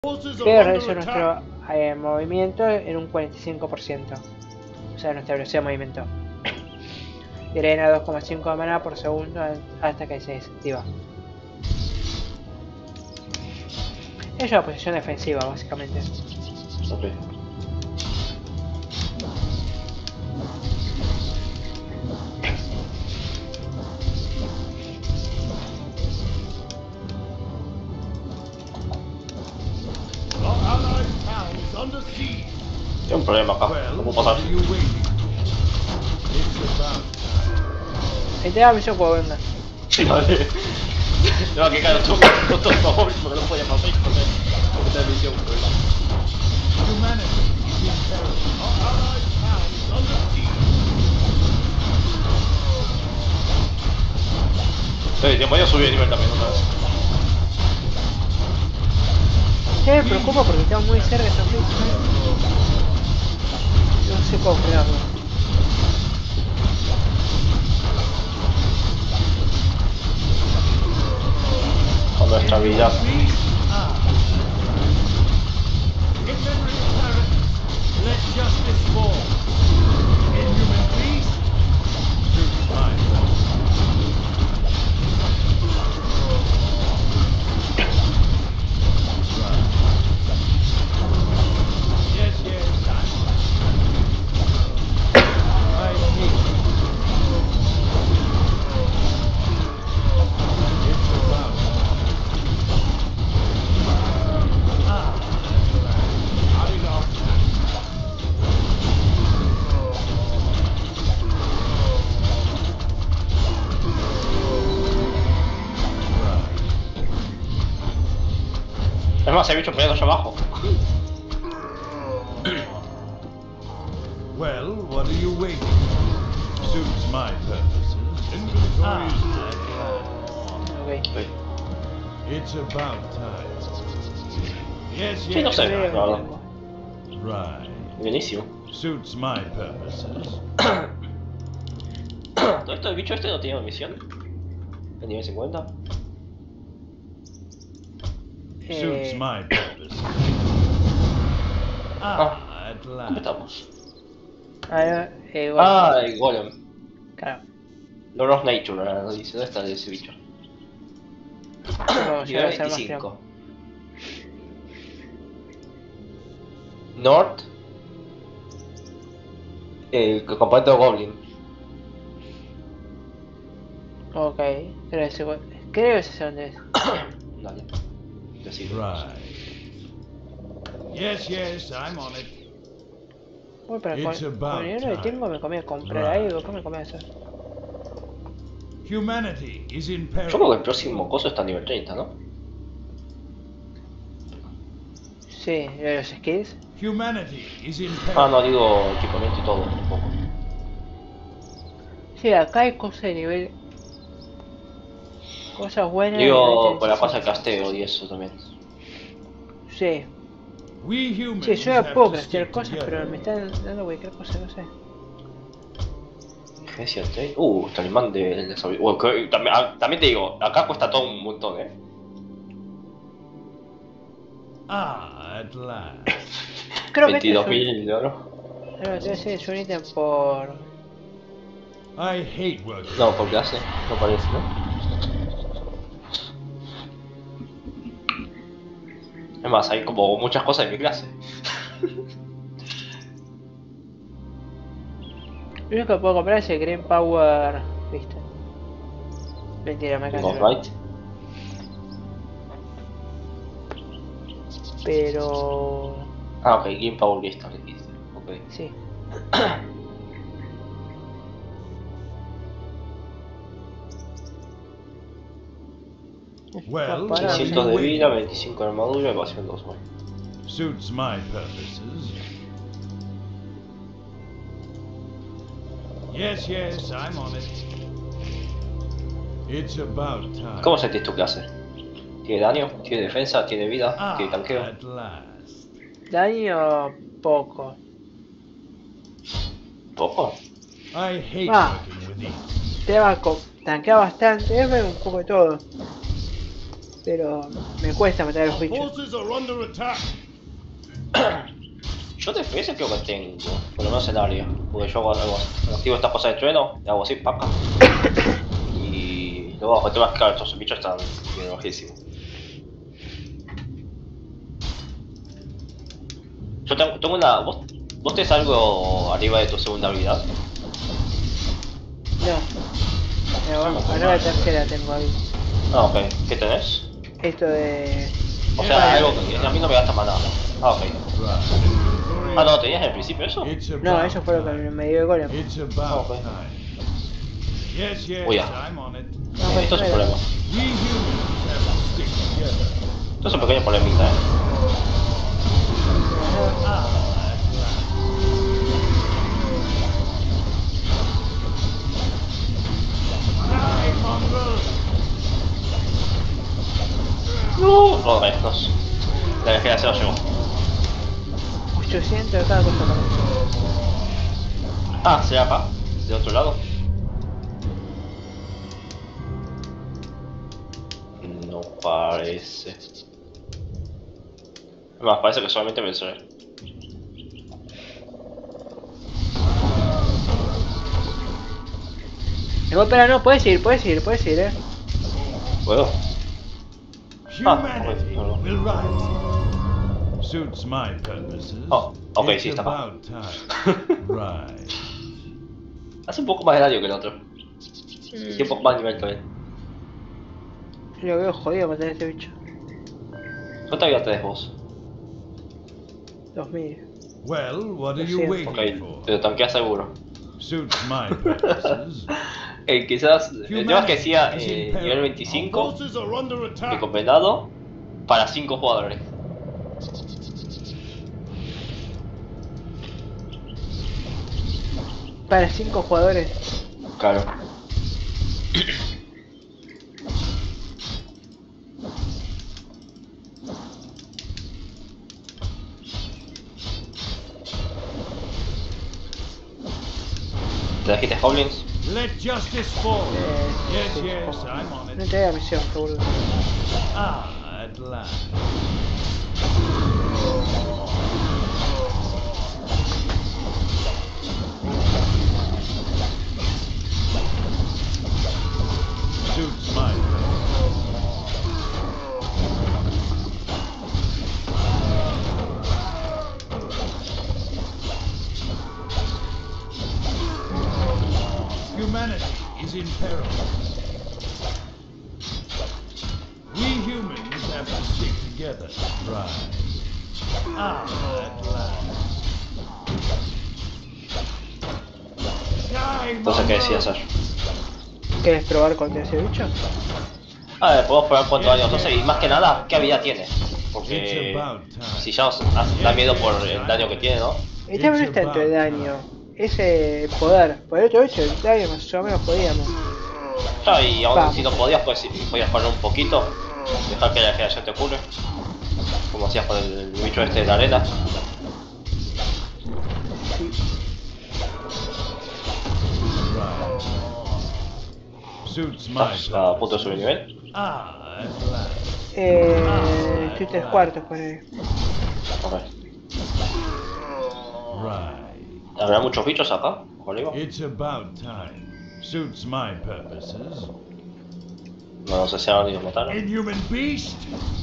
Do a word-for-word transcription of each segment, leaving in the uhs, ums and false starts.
que reduce nuestro eh, movimiento en un cuarenta y cinco por ciento. O sea, nuestra velocidad de movimiento. Drena dos coma cinco de mana por segundo hasta que se desactiva. Es una posición defensiva, básicamente. Ok. Hay un problema acá, no puedo pasar. Ahí te da misión cuando venga. Sí, vale. No, que claro, tú con todo favor, porque no podía pasar porque porque te da misión, pero sí, te podía subir de nivel también otra vez. Sí, me preocupa porque estamos muy cerca de esta ficha. No sé cómo frenarlo. Con nuestra habilidad. Es más, hay bichos peleando allá abajo. Well, what are you waiting for? Suits my purposes. Inventory is Ok. Sí, It's about time. Yes, sí, no yes. sé, la verdad. Right. Buenísimo. Suits my purposes. ¿Todo esto del bicho este no tiene misión? ¿En nivel cincuenta? Suits Eh, my purposes. Ah, at ¿Cómo last. estamos? ahora, eh, bueno, Ah, el golem. claro. Lord of Nature, ahora nos dice, ¿dónde está ese bicho? Vamos a Nivel hacer más veinticinco. North. El componente de Goblin. Ok, creo que, se, creo que sé dónde es. Dale. Yo sigo. Right. Yes, yes, I'm on it. Uy, pero con, It's con about el dinero que time. tengo me comí a comprar Right. algo. ¿Qué me comí a hacer? Humanity is in Yo creo que peril. el próximo coso está a nivel treinta, ¿no? Sí, de los skills. Humanity is in peril. Ah, no, digo equipamiento y todo, un poco. Sí, acá hay cosas de nivel. Cosas buenas de Digo, nivel por la treinta y fase de casteo y eso también. cinco. Sí, We humans sí, yo have ya puedo to craftear stick cosas, pero together. me están dando cualquier cosa, no sé. G siete. Uh, este animal de, de desarrollo. Uh, que- también, ah, también te digo, acá cuesta todo un montón, eh. Ah, at last. Creo que este es veintidós un. mil de oro. No, debe ser es un ítem por. I hate working. No, por clase, no parece, ¿no? Es más, hay como muchas cosas en mi clase. Lo único que puedo comprar es el Green Power. ¿Viste? Mentira, me Tengo cansé. right. Pero. Ah, ok, Game Power Vista, dijiste. Ok. Sí. Well, Para, what are seiscientos you de vida, waiting veinticinco de armadura, evasión dos. for? Suits my purposes. Yes, yes, I'm on it. It's about time. ¿Cómo sentís tu clase? ¿Tiene daño? ¿Tiene defensa? ¿Tiene vida? Ah, ¿Tiene tanqueo? at last. daño poco. ¿Poco? I hate Ah. working with these. Te va a tanquear bastante, es un poco de todo. Pero me cuesta matar a los bichos. Forces are under attack. Yo de F P S creo que tengo, por lo menos en área. Porque yo hago algo así. Activo esta cosa de trueno, y hago así, paca. Y luego el tema es que claro, estos bichos están bien bajísimos. Yo tengo, tengo una. ¿Vos, ¿Vos tenés algo arriba de tu segunda habilidad? No. No, ahora la tercera tengo ahí. Ah, ok. ¿Qué tenés? Esto de... O sea, algo que a mí no me gasta más nada. Ah, ok. Ah, no, ¿tenías en el principio eso? It's No, about eso fue lo que time. me dio el golem. It's about Okay. time. Yes, yes, Uy, ya. I'm on it. No, Esto es un no, problema. We humans have to stick together. Esto es un pequeño problemita, eh. Ah, at last. Die, mongrel! No, no, no, no. La dejé de hacer, llegó. ochocientos de cada cosa para mí. Ah, será acá, de otro lado. No parece. Más parece que solamente mencioné. No, espera, no, puedes ir, puedes ir, puedes ir, eh. ¿Puedo? Ah, Humanity ok, perdón. will rise. Suits my purposes. Oh, ok, It's sí, está acá. about time. Right. Hace un poco más de daño que el otro. Y un poco más de nivel también. Lo veo jodido matar a este bicho. ¿Cuánta vida tenés vos? dos mil. Well, what are Lo you siento. waiting Ok, for? te tanqueas seguro. Suits my purposes. Eh, quizás, el tema es que decía Humanity is eh, in peril. nivel veinticinco, Our forces are under attack. recomendado para cinco jugadores. Para cinco jugadores. Claro. ¿Te dijiste Goblins? Let justice fall. Eh, Yes, sí, yes, ojo. I'm on No it. te da misión, seguro. Ah, at last. Suits my purpose. Humanity is in peril. We humans have to stick together. Right. Ah, at last. Die, Entonces, ¿qué decías, mongrel! Ash? ¿Quieres probar contra ese bicho? A ver, podemos probar cuánto daño nos hace y más que nada, ¿qué habilidad tiene? It's Porque about time. si ya nos hace- da miedo por el daño que tiene, ¿no? El tema no es tanto el daño, es el poder. Por el otro bicho, el daño más o menos podíamos. Claro, y aún Vamos. si no podías, pues podías poner un poquito, dejar que la generación te cure. Como hacías con el bicho este de la arena. Sí. Right. Suits my Estás a punto de subir nivel. Ah, at last. Eh, estoy tres cuartos con él. Ok. Right. ¿Habrá muchos bichos acá? Arriba. It's about time. Suits my purposes. No, no sé si ahora ni los mataron. Inhuman beast!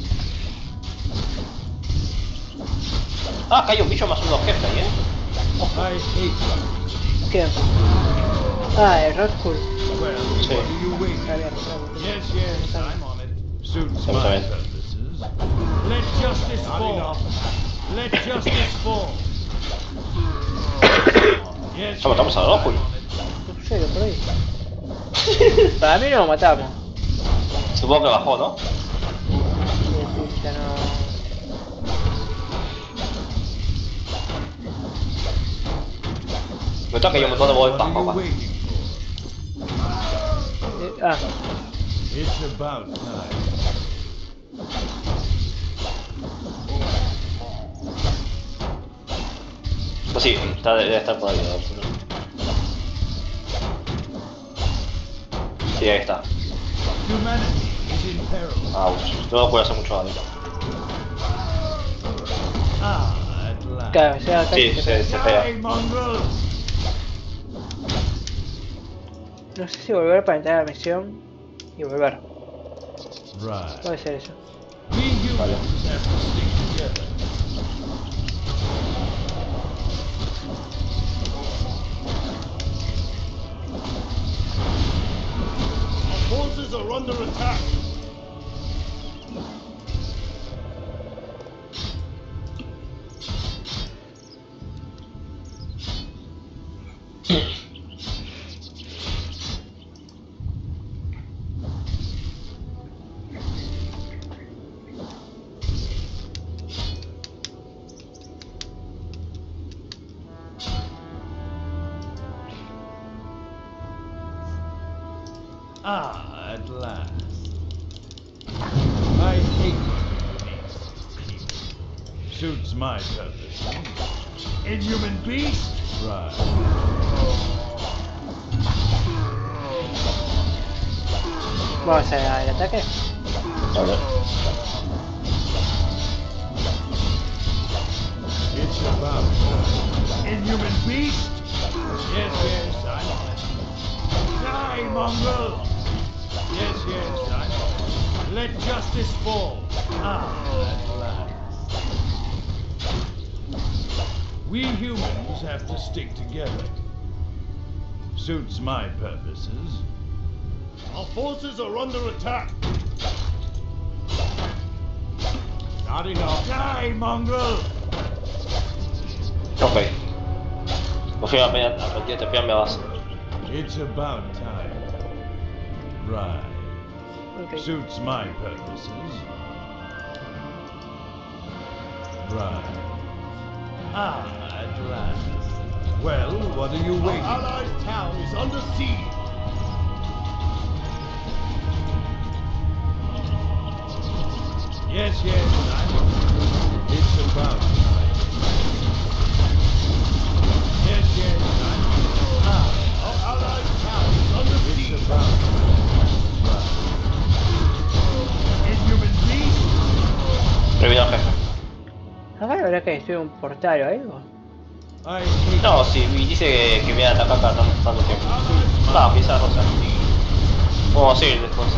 Ah, acá hay un bicho más unos jefes ahí, eh. I hate ¿Qué? Ah, el Rodful. you. Well, Sí. what are you waiting Está bien, for? está bien. Yes, yes, I'm on it. Suits Estamos my bien. purposes. Let justice fall. Let justice fall. Yes, ¿Ya matamos a yes, Rodful? I'm on it. No sé, lo por ahí. Para mí no lo matamos. Supongo que bajó, ¿no? Sí, ya no. Me toca que hay un montón de What boys are bajo you acá. waiting for? Eh, ah, It's about time. Pues sí, está, debe estar por ahí. ¿No? Sí, ahí está. Humanity is in peril. Ouch. No puede hacer mucho daño. Ah, at last. Claro, o sea, acá Sí, se se, pega. se pega. Die, mongrel! No sé si volver para entrar a la misión y volver. Right. Puede ser eso. We humans have to stick together. Our forces are under attack. Ah, at last. I hate these people. Suits my purpose. Inhuman beast? Right. Vamos al ataque. A ver. It's about time. Inhuman beast? Yes, yes, I know it. Die, mongrel! Yes, yes, I know. Let justice fall. Ah, at last. We humans have to stick together. Suits my purposes. Our forces are under attack. Not enough. Die, mongrel! Ok. Confío a pena a partir de te me vas. It's about time. Right. Ok. Suits my purposes. Right. Ah, at last. Well, what are you waiting? Our allied town is under siege. Yes, yes, I'm. It's about time. Yes, yes, I'm. Ah, our allied town is under siege. It's about time. Right. Inhuman beast. Revino al jefe. Acá habrá que destruir un portal o algo. I hate No, sí, y dice que, que viene a atacar cada tanto, tanto tiempo. No, quizás no sé. Vamos a ir después.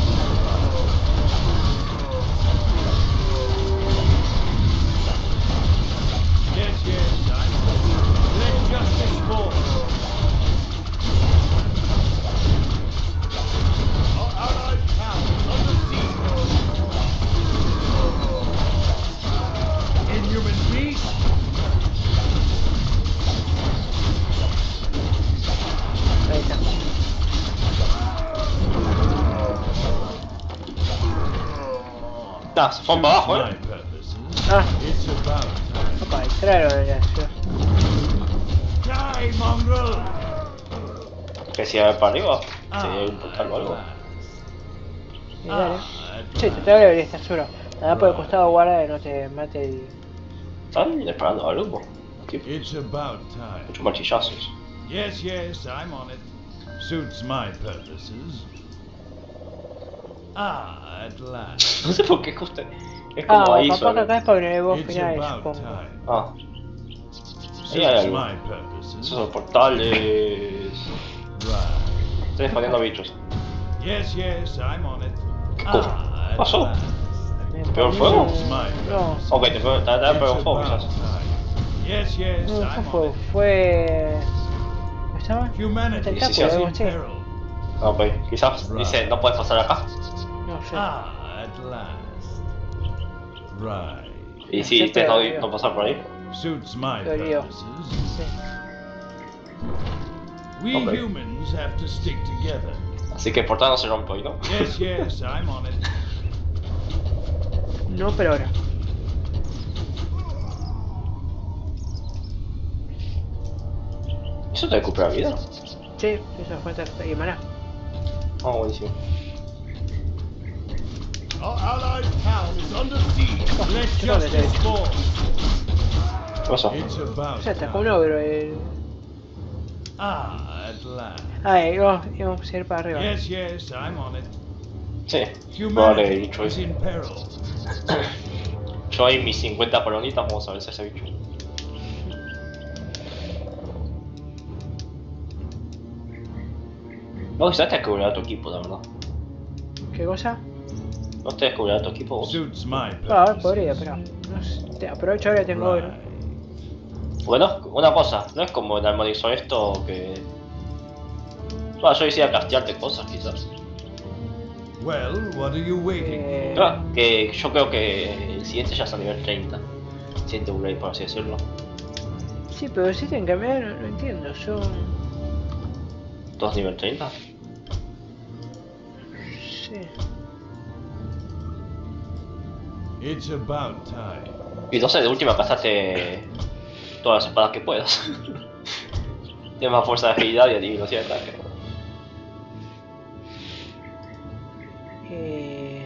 Yes, yes, I know. Let justice fall. Our allied town is under siege. Inhuman beast. Ahí está. Ah, se fueron para abajo, My eh. purposes. Ah, It's about time. opa, entraron en la ciudad. Die, mongrel. Que si a ver para arriba. Ah, Si hay un portal o algo. at last. Y dale. Ah, at Sí, last. te debería estar seguro. Nada por el costado, guarda que no te mate el... Están esperando al grupo. Tipo, It's about time. muchos marchillazos. Yes, yes, I'm on it. Suits my purposes. Ah, at last. No sé por qué justo. Es como Ah, ahí capaz que sobre. acá es para el boss It's final, about supongo. time. Ah, Suits hay algo. my purposes. esos son portales. Right. Estoy expandiendo bichos. Yes, yes, I'm on it. ¿Qué cosa? Ah, ¿Qué pasó? at last. Me ¿Pegó el parece- fuego? No, Ok, te pego, te, te It's pego fuego about quizás. time. Yes, yes, no, no I'm fue, on it. fue... ¿Cómo se llama? Humanity El is sí, sí, tentáculo, in algo así. peril. Ok, quizás Right. dice no puedes pasar acá. No sé. Ah, at last. Right. Y si Sí, dices no, pero- no pasar por ahí. Suits my Lo lío. purposes. Sí. We Okay. humans have to stick together. Así que el portal no se rompe hoy, ¿no? Yes, yes, I'm on it. No, pero ahora. ¿Eso te recupera vida? Sí, eso es cuenta y maná. Ah, buenísimo. Our allied town is under siege. Let yo creo que justice te- fall. ¿Qué pasó? It's about O sea, atacó un time. ogro. El... Ah, at last. Ah, íbamos, íbamos a ir para arriba. Yes, yes, I'm on it. Sí, probable Humanity bicho is ese. in peril. Yo ahí mis cincuenta palonitas, vamos a ver si ese bicho. No, quizás te descubrirá tu equipo, la verdad. ¿Qué cosa? No te descubrirá tu equipo vos. Suits my Ah, purposes. podría, pero no sé, te aprovecho ahora que tengo oro. Right. Bueno, una cosa, no es como el armonizó esto que... Bueno, yo decía castearte cosas, quizás. Well, what are you waiting Eh, Ah, que yo creo que el siguiente ya es a nivel treinta. Siguiente upgrade, por así decirlo. sí, pero si tienen que cambiar, no, no entiendo. Son. ¿Dos nivel treinta? Sí. for? It's about time. Y no sé, de última casate todas las espadas que puedas. Tienes más fuerza de agilidad y adivinación de ataque. Eh...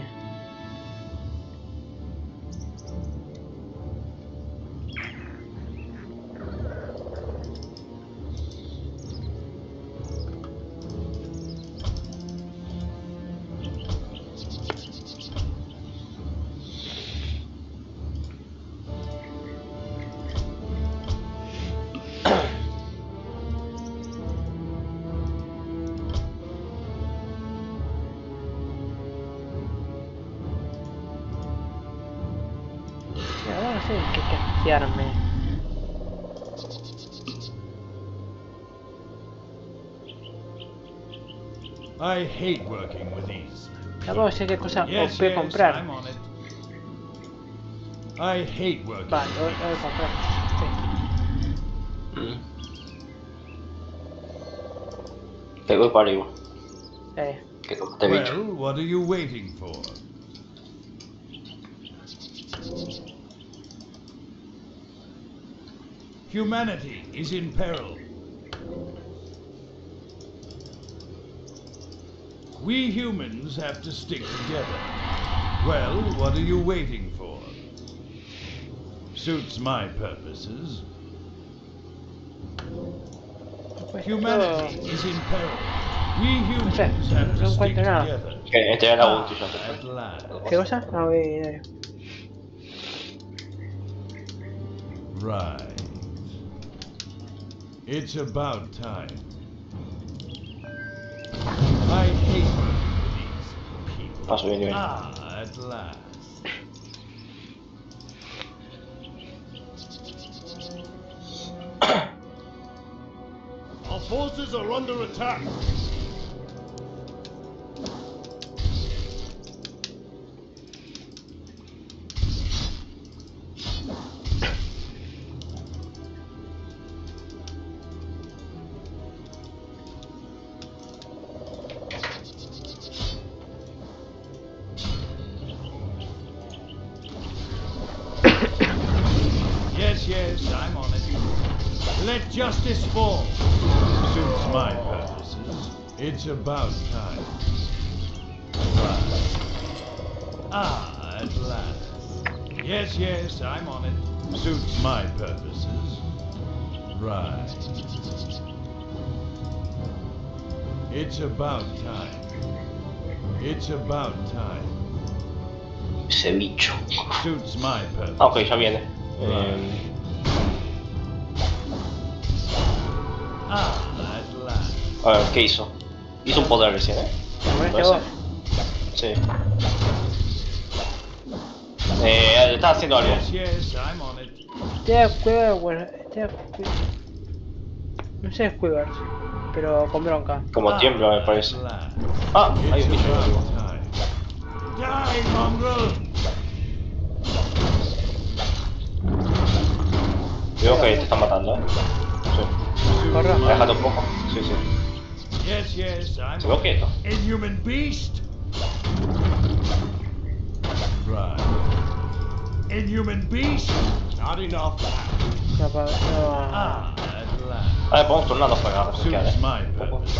Ahora no sé en qué castearme. I hate working with these. Tampoco sé qué cosa Yes, O P yes, comprar. I'm on it. I hate working. Vale, lo, lo voy a comprar. Sí. Mm. Te voy para arriba. Eh, Que tocaste bicho. Well, what are you waiting for? Humanity is in peril. We humans have to stick together. Well, what are you waiting for? Suits my purposes. pues Humanity todo- is in peril. We No sé, humans have no to stick encuentro nada. together. Que este era la Ah, ulti ya se at fue. last. ¿Qué cosa? Ah, voy, dale. Right. It's about time. I hate working with these people. Paso bien nivel. Ah, at last. Our forces are under attack. Yes, yes, I'm on it. Let justice fall. Suits my purposes. It's about time. Right. Ah, at last. Yes, yes, I'm on it. Suits my purposes. Right. It's about time. It's about time. Ese bicho. Suits my purpose. Ah, ok, ya viene. Eh, Ah, at last. a ver, ¿qué hizo? Hizo un poder recién, ¿eh? ¿Cómo ¿Puede este ser? vos? Sí. Eh, está haciendo algo. Yes, yes, I'm on it. Te da cuidado, bueno, te da cuidado. No sé Squivers, pero con bronca. Como tiembla, me Ah, parece. at last. Ah, hay un It's bicho about vivo. time. Die, mongrel! Veo que te está matando, ¿eh? Sí. Corre. ¿Me dejaste un poco? Sí, sí. Yes, yes, I'm Se quedó quieto. Inhuman beast! Right. Inhuman beast! Not enough. No, pa- no. Ah, at last. A ver, podemos turnarnos para refrescar, Suits ¿eh? my Un poco. purposes.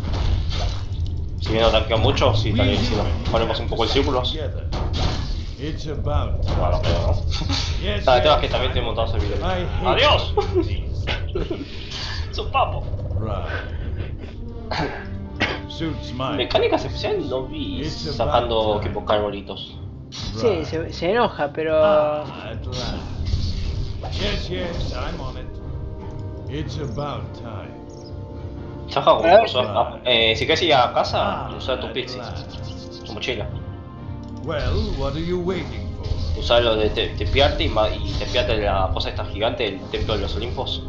Si bien no tanqueo mucho, sí, We tal vez si nos humans ponemos un have poco to en stick círculos. together. It's about time. Bueno, pero no. Yes, Ah, el tema yes, es que también te he I'm montado on ese it. video. I hate ¡Adiós! these. ¡Es un papo! Right. Suits my Mecánicas especiales no vi sacando que buscar arbolitos. Sí, se, se enoja, pero... Ah, at last. Yes, yes, I'm on it. It's about time. Saca como A ver. curso. Ah, eh, si quieres ir a casa, Ah, usa tu at pixie, last. tu mochila. Well, what are you waiting for? Usa lo de te, tepearte y, ma- y tepearte de la cosa esta gigante del templo de los Olimpos.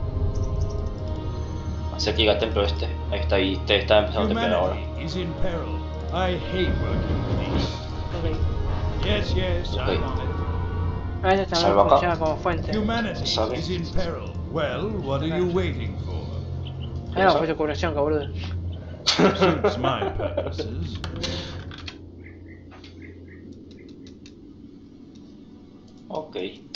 Hacer que llega al templo este. Ahí está, y te está empezando a tepear ahora. Humanity is in peril. I hate working with these. Ok. Yes, yes, Okay. I'm on it. A veces también Salva acá. funciona como fuente. Humanity Sabe. is in peril. Well, what are you waiting for? Ah, no, fue su curación, boludo. Suits my purposes. Ok.